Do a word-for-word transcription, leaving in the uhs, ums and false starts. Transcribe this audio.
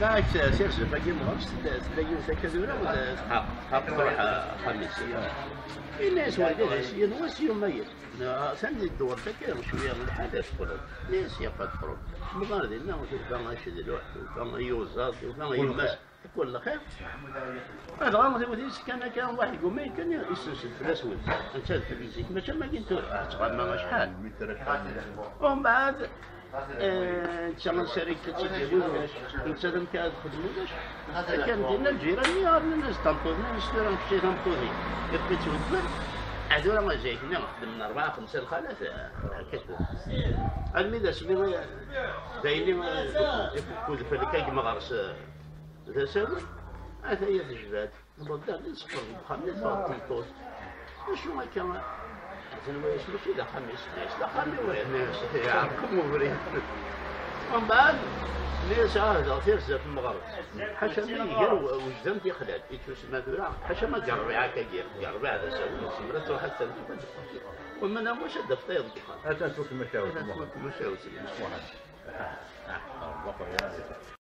معك سير باقي مغرس تلاقي سكادوره ولا تحقق تحقق تروح خميس الناس ولدت ينوس يوم ميت ثاني الدور تكير شويه من الحدث فرض ناس يقد فرض مغاردين انه كان يشد لوحده وكان يوزاد وكان يمس كل خير هذا غامض يقول كان كان واحد يقول ما كان يستنسل في الاسود انت في الفيزيك ما ما كنت تغنى شحال ومن بعد انت من شركه تجيبوش انت لم كتخدموش كان ديالنا الجيرانيه الناس تنطونا نشتري نمشي تنطوني يبقى توفر هذولا ما جايكنا خدمنا اربعه خمسه الخالات هكذا الميدا سمي دايرين يفكوا الفلكه مغرس ذا ساوي هذا هي الجبال نبدا نسقر بخميس تنطوط شنو كان زين ما يسموش لا خميس لا خميس ولا يعرفكم وبريد ومن بعد ليش هذا تيرزف في المغرب حاشا ما يقال وجدان في خلال يتسمى ذولا حاشا ما قرب عاكا قرب هذا سوي سمرت واحد سنه ومن انا واش هذا فطير هذا تفك المشاوي المشاوي